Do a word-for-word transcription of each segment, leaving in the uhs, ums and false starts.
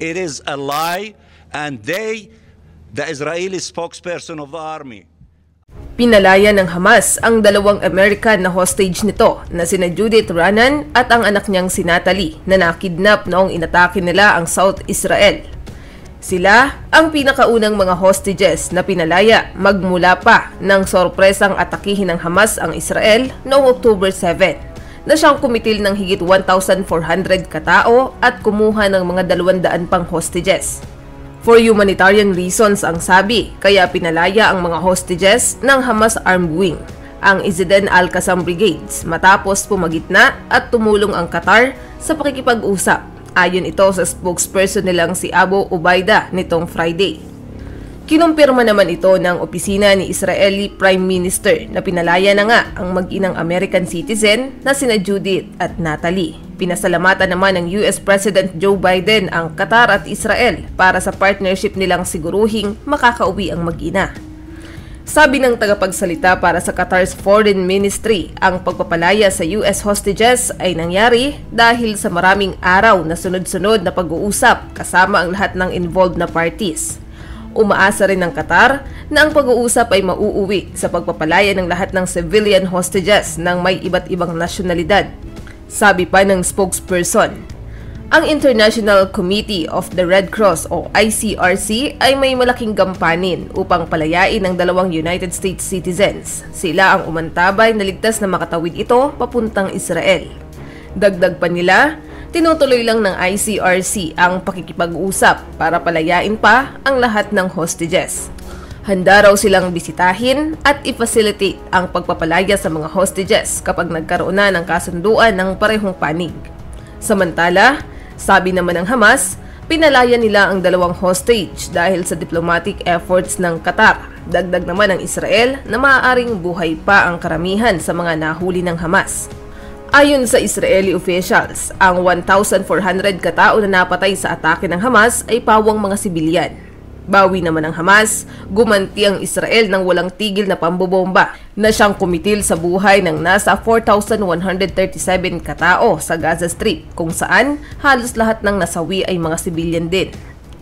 It is a lie, and they, the Israeli spokesperson of the army, pinalaya ng Hamas ang dalawang American na hostage nito na sina Judith Raanan at ang anak niyang si Natalie na nakidnap noong inatake nila ang South Israel. Sila ang pinakaunang mga hostages na pinalaya magmula pa ng sorpresang atakihin ng Hamas ang Israel noong October seventh, na siyang kumitil ng higit one thousand four hundred katao at kumuha ng mga dalawang daan pang hostages. For humanitarian reasons ang sabi, kaya pinalaya ang mga hostages ng Hamas Armed Wing, ang Izzeddin al-Qassam Brigades, matapos pumagitna at tumulong ang Qatar sa pakikipag-usap. Ayon ito sa spokesperson nilang si Abu Ubaida nitong Friday. Kinumpirma naman ito ng opisina ni Israeli Prime Minister na pinalaya na nga ang mag-inang American citizen na sina Judith at Natalie. Pinasalamatan naman ng U S President Joe Biden ang Qatar at Israel para sa partnership nilang siguruhing makakauwi ang mag-ina. Sabi ng tagapagsalita para sa Qatar's Foreign Ministry, ang pagpapalaya sa U S hostages ay nangyari dahil sa maraming araw na sunod-sunod na pag-uusap kasama ang lahat ng involved na parties. Umaasa rin ng Qatar na ang pag-uusap ay mauuwi sa pagpapalaya ng lahat ng civilian hostages ng may iba't ibang nasyonalidad. Sabi pa ng spokesperson, ang International Committee of the Red Cross o I C R C ay may malaking gampanin upang palayain ang dalawang United States citizens. Sila ang umantabay na ligtas na makatawid ito papuntang Israel. Dagdag pa nila, tinutuloy lang ng I C R C ang pakikipag-usap para palayain pa ang lahat ng hostages. Handa raw silang bisitahin at i-facilitate ang pagpapalaya sa mga hostages kapag nagkaroon na ng kasunduan ng parehong panig. Samantala, sabi naman ng Hamas, pinalaya nila ang dalawang hostage dahil sa diplomatic efforts ng Qatar. Dagdag naman ng Israel na maaaring buhay pa ang karamihan sa mga nahuli ng Hamas. Ayon sa Israeli officials, ang one thousand four hundred katao na napatay sa atake ng Hamas ay pawang mga sibilyan. Bawi naman ng Hamas, gumanti ang Israel ng walang tigil na pambobomba na siyang kumitil sa buhay ng nasa four thousand one hundred thirty-seven katao sa Gaza Strip, kung saan halos lahat ng nasawi ay mga sibilyan din.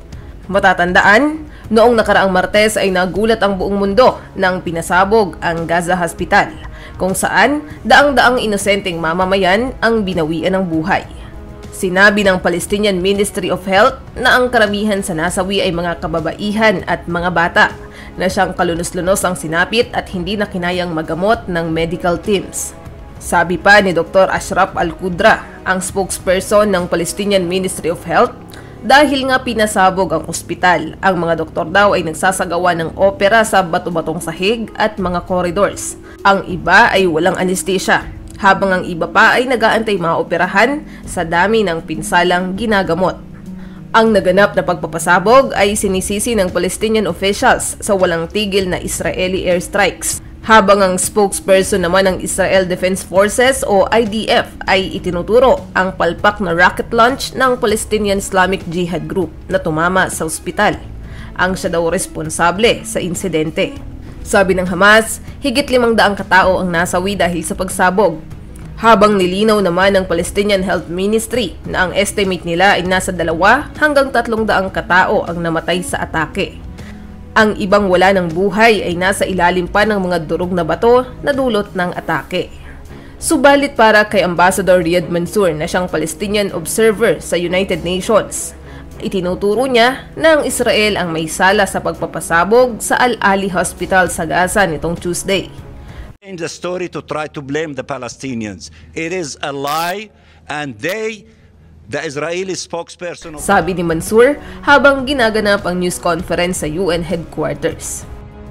Matatandaan, noong nakaraang Martes ay nagulat ang buong mundo nang pinasabog ang Gaza Hospital, kung saan daang-daang inosenteng mamamayan ang binawian ng buhay. Sinabi ng Palestinian Ministry of Health na ang karamihan sa nasawi ay mga kababaihan at mga bata na siyang kalunos-lunos ang sinapit at hindi na kinayang magamot ng medical teams. Sabi pa ni Doctor Ashraf Al-Qudra, ang spokesperson ng Palestinian Ministry of Health, dahil nga pinasabog ang ospital, ang mga doktor daw ay nagsasagawa ng opera sa bato-batong sahig at mga corridors. Ang iba ay walang anesthesia, habang ang iba pa ay nag-aantay maoperahan sa dami ng pinsalang ginagamot. Ang naganap na pagpapasabog ay sinisisi ng Palestinian officials sa walang tigil na Israeli airstrikes, habang ang spokesperson naman ng Israel Defense Forces o I D F ay itinuturo ang palpak na rocket launch ng Palestinian Islamic Jihad Group na tumama sa ospital. Ang siya daw responsable sa insidente. Sabi ng Hamas, higit limang daang katao ang nasawi dahil sa pagsabog. Habang nilinaw naman ng Palestinian Health Ministry na ang estimate nila ay nasa dalawa hanggang tatlong daang katao ang namatay sa atake. Ang ibang wala ng buhay ay nasa ilalim pa ng mga durog na bato na dulot ng atake. Subalit para kay Ambassador Riyad Mansour na siyang Palestinian observer sa United Nations, itinuturo niya na ang Israel ang may sala sa pagpapasabog sa Al-Ali Hospital sa Gaza nitong Tuesday. In the story to try to blame the Palestinians, it is a lie, and they, the Israeli spokesperson of... Sabi ni Mansour habang ginaganap ang news conference sa U N headquarters.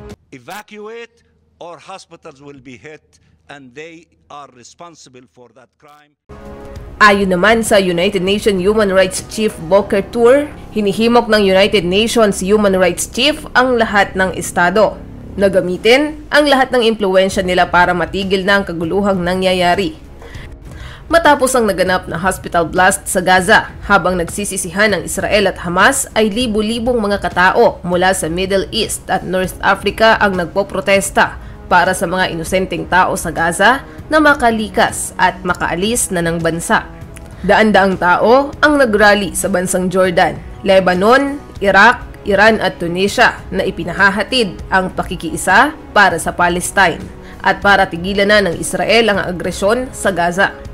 Evacuate or hospitals will be hit, and they are responsible for that crime. Ayon naman sa United Nations Human Rights Chief Volker Turk, hinihimok ng United Nations Human Rights Chief ang lahat ng estado na gamitin ang lahat ng impluwensya nila para matigil na ang kaguluhang nangyayari. Matapos ang naganap na hospital blast sa Gaza, habang nagsisisihan ng Israel at Hamas, ay libu-libong mga katao mula sa Middle East at North Africa ang nagpoprotesta para sa mga inosenteng tao sa Gaza na makalikas at makaalis na ng bansa. Daan-daang tao ang nagrally sa bansang Jordan, Lebanon, Iraq, Iran at Tunisia na ipinahahatid ang pakikiisa para sa Palestine at para tigilan na ng Israel ang agresyon sa Gaza.